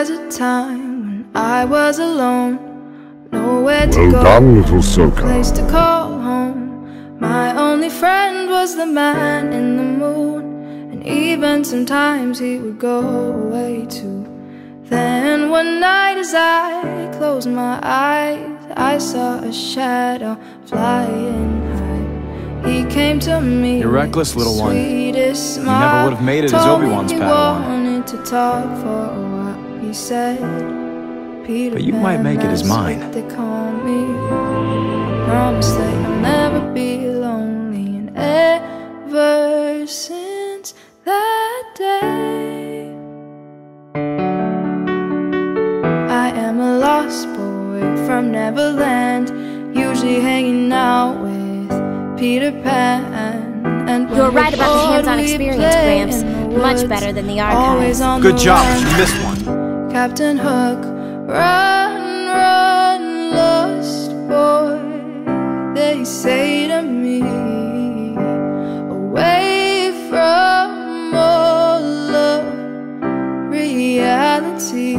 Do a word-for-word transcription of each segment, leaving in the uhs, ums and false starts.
was a time when I was alone, nowhere to well go, done, little no Ahsoka. place to call home. My only friend was the man in the moon, and even sometimes he would go away too. Then one night as I closed my eyes, I saw a shadow flying high. He came to me. You're reckless, little one. You never would have made it as Obi-Wan's Padawan. Wanted to talk for a while. He said, Peter, but you might make it as mine. They call me. Promise that you'll never be lonely. And ever since that day, I am a lost boy from Neverland, usually hanging out with Peter Pan. And you're right about the hands-on experience, Gramps. Much better than the archives. Good job, but you missed one. Captain Hook, run, run, lost boy, they say to me. Away from all of reality.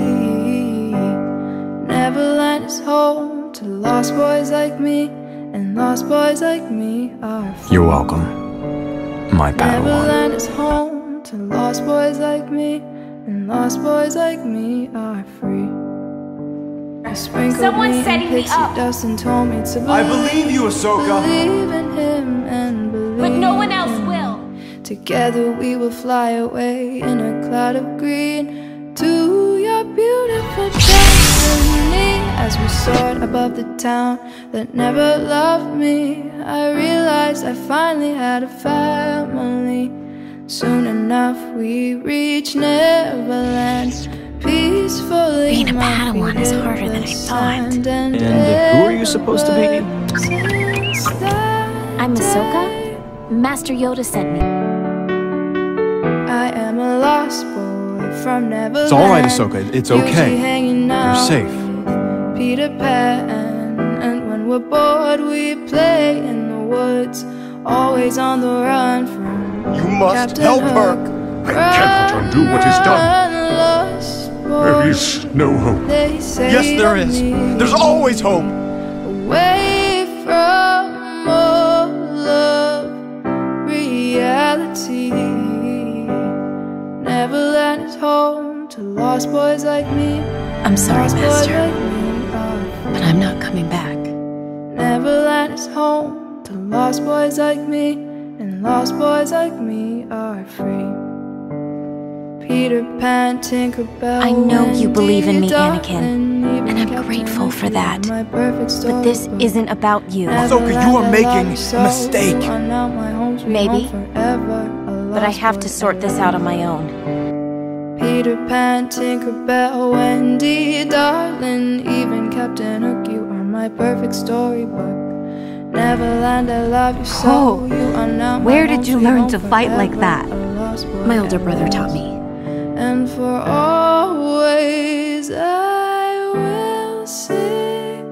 Neverland is home to lost boys like me, and lost boys like me are free. You're welcome, my Padawan. Neverland is home to lost boys like me, and lost boys like me are free. Someone's setting me up. Dust and told me to believe, I believe you, Ahsoka. Believe in him and believe. But no one else will. Together we will fly away in a cloud of green to your beautiful destiny. As we soared above the town that never loved me, I realized I finally had a family. Soon enough we reached Neverland, peacefully. Being a Padawan is harder than I thought. And, and uh, who are you supposed to be? I'm Ahsoka. Master Yoda sent me. I am a lost boy from Neverland. It's all right, Ahsoka. It's okay. You're safe. Peter Pan, and when we're bored, we play in the woods, always on the run from You must Captain help Hook. her. I cannot undo what is done. There is no hope. Yes, there is. There's always hope. Away from all of reality. Neverland is home to lost boys like me. I'm sorry, Lost boys Master, like me are but I'm not coming back. Neverland is home to lost boys like me, and lost boys like me are free. Peter Pan, Tinkerbell, I know you believe in me, Wendy, Anakin, Darling, and I'm Captain grateful for Hook, that. my perfect But this storybook. isn't about you. Ahsoka, you are making a mistake. Maybe, but I have to sort this out on my own. Peter Pan, Tinkerbell, Wendy, darling, even Captain Hook, you are my perfect storybook. Neverland, I love you so. Oh, You are now my where did home, you sweet learn home to fight like forever, that? a lost boy My older brother taught me. And for always I will sing.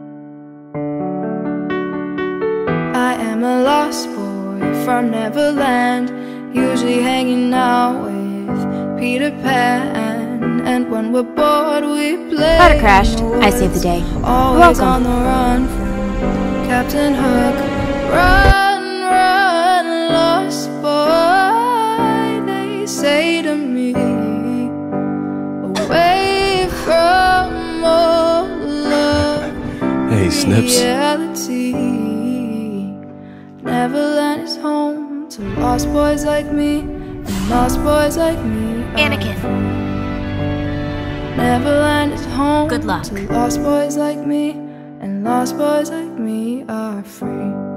I am a lost boy from Neverland, usually hanging out with Peter Pan. And when we're bored we play. Ladder crashed. I saved the day. Always Welcome. on the run from Captain Hook. Run, run, lost boy, they say to me. Away from all of Hey, Snips. reality. Neverland is home to lost boys like me, and lost boys like me are Anakin. free. Neverland is home Good luck. to lost boys like me, and lost boys like me are free.